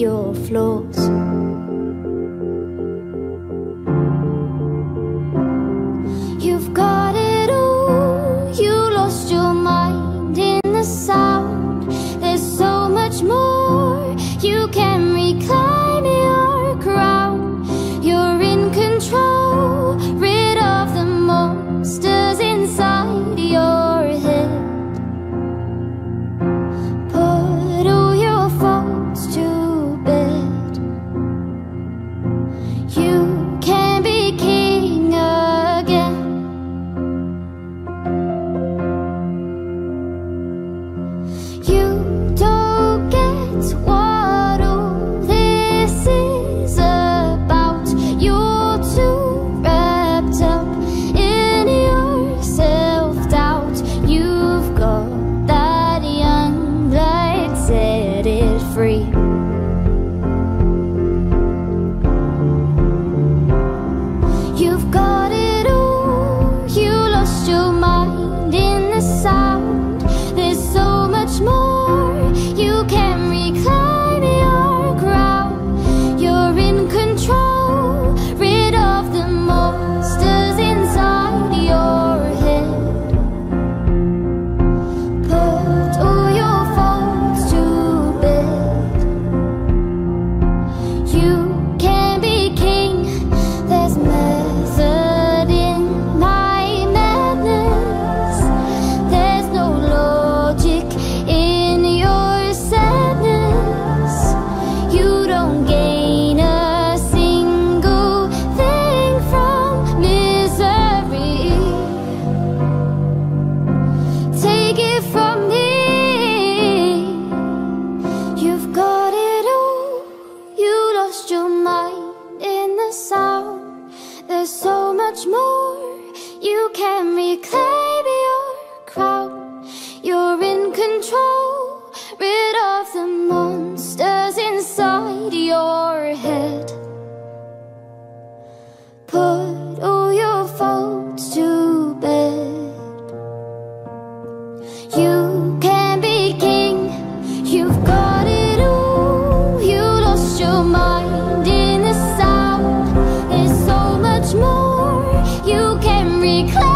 your flaws. You've got it all, you lost your mind in the sound. There's so much more, you can reclaim your crown. You're in control, rid of the monsters inside your head. Put all your faults to bed. You can be king again. You don't get what all this is about. You're too wrapped up in your self-doubt. You've got that young blood, set it free. You've got it all, you lost your mind in the sound. There's so much more, you can reclaim your crown. You're in control, rid of the monsters inside your head. Put all your faults to bed. You can be king, there's method in my madness. There's no logic in your sadness. You don't gain a single thing from misery. Take it from me. You've got it all, you lost your mind in the sound. There's so much more, you can reclaim your crown. You're in control, rid of the monsters inside your head. Put all your faults to bed. You can be king, you've got it all, you lost your mind in the sound. There's so much more, you can reclaim